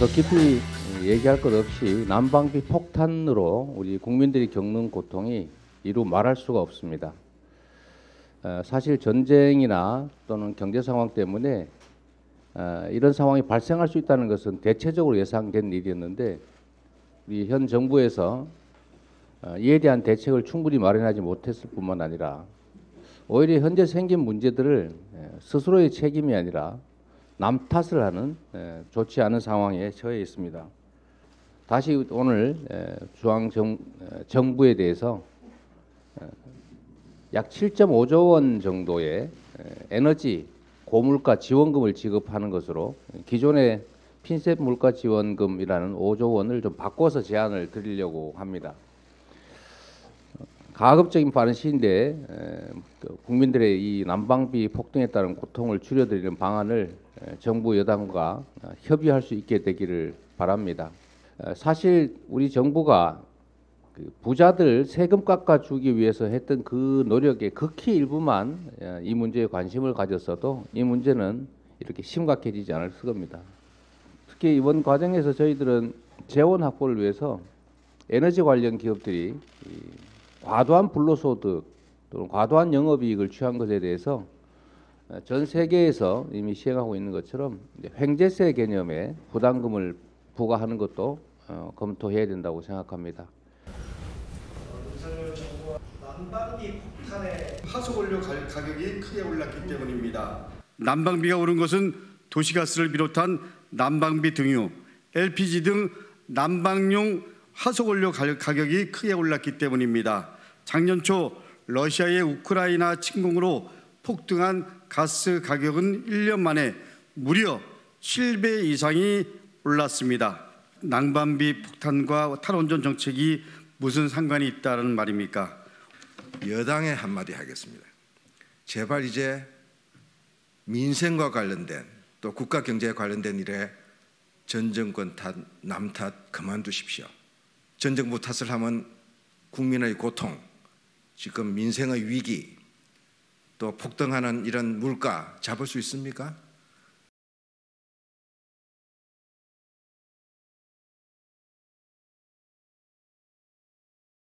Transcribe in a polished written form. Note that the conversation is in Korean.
더 깊이 얘기할 것 없이 난방비 폭탄으로 우리 국민들이 겪는 고통이 이루 말할 수가 없습니다. 사실 전쟁이나 또는 경제 상황 때문에 이런 상황이 발생할 수 있다는 것은 대체적으로 예상된 일이었는데 우리 현 정부에서 이에 대한 대책을 충분히 마련하지 못했을 뿐만 아니라 오히려 현재 생긴 문제들을 스스로의 책임이 아니라 남 탓을 하는 좋지 않은 상황에 처해 있습니다. 다시 오늘 중앙정부에 대해서 약 7.5조 원 정도의 에너지 고물가 지원금을 지급하는 것으로 기존의 핀셋 물가 지원금이라는 5조 원을 좀 바꿔서 제안을 드리려고 합니다. 가급적인 빠른 시일 내에 국민들의 이 난방비 폭등에 따른 고통을 줄여드리는 방안을 정부 여당과 협의할 수 있게 되기를 바랍니다. 사실 우리 정부가 부자들 세금 깎아주기 위해서 했던 그 노력의 극히 일부만 이 문제에 관심을 가졌어도 이 문제는 이렇게 심각해지지 않을 겁니다. 특히 이번 과정에서 저희들은 재원 확보를 위해서 에너지 관련 기업들이 과도한 불로소득 또는 과도한 영업이익을 취한 것에 대해서 전 세계에서 이미 시행하고 있는 것처럼 횡재세 개념의 부담금을 부과하는 것도 검토해야 된다고 생각합니다. 윤석열 정부와 난방비 폭탄의 화석원료 가격이 크게 올랐기 때문입니다. 난방비가 오른 것은 도시가스를 비롯한 난방비 등유, LPG 등 난방용 화석원료 가격이 크게 올랐기 때문입니다. 작년 초 러시아의 우크라이나 침공으로 폭등한 가스 가격은 1년 만에 무려 7배 이상이 올랐습니다. 난방비 폭탄과 탈원전 정책이 무슨 상관이 있다는 말입니까? 여당에 한마디 하겠습니다. 제발 이제 민생과 관련된 또 국가 경제에 관련된 일에 전 정권 탓, 남 탓 그만두십시오. 전 정부 탓을 하면 국민의 고통, 지금 민생의 위기, 또 폭등하는 이런 물가 잡을 수 있습니까?